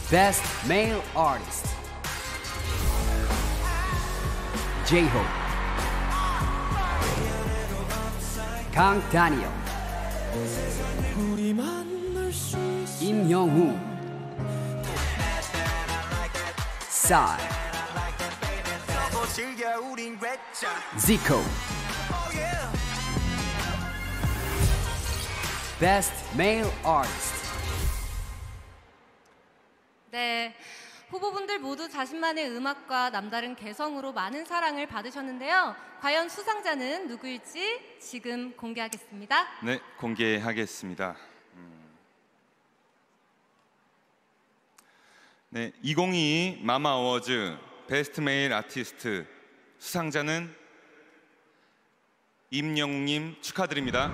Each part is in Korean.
Best Male Artist J-Hope 강다니엘 임영웅 Psy Zico Best Male Artist. 네, 후보분들 모두 자신만의 음악과 남다른 개성으로 많은 사랑을 받으셨는데요. 과연 수상자는 누구일지 지금 공개하겠습니다. 네, 공개하겠습니다. 네, 2022 마마 어워즈 베스트 메일 아티스트 수상자는 임영웅님 축하드립니다.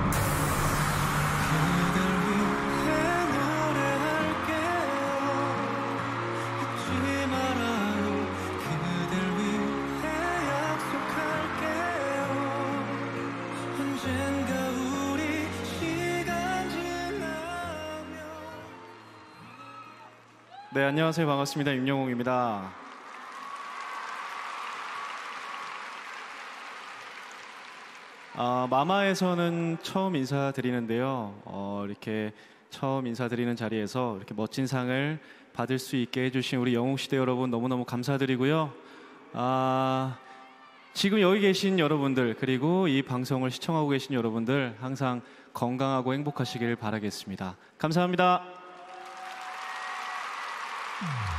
네, 안녕하세요. 반갑습니다. 임영웅입니다. 마마에서는 처음 인사드리는데요. 이렇게 처음 인사드리는 자리에서 이렇게 멋진 상을 받을 수 있게 해주신 우리 영웅시대 여러분 너무너무 감사드리고요. 지금 여기 계신 여러분들 그리고 이 방송을 시청하고 계신 여러분들 항상 건강하고 행복하시길 바라겠습니다. 감사합니다.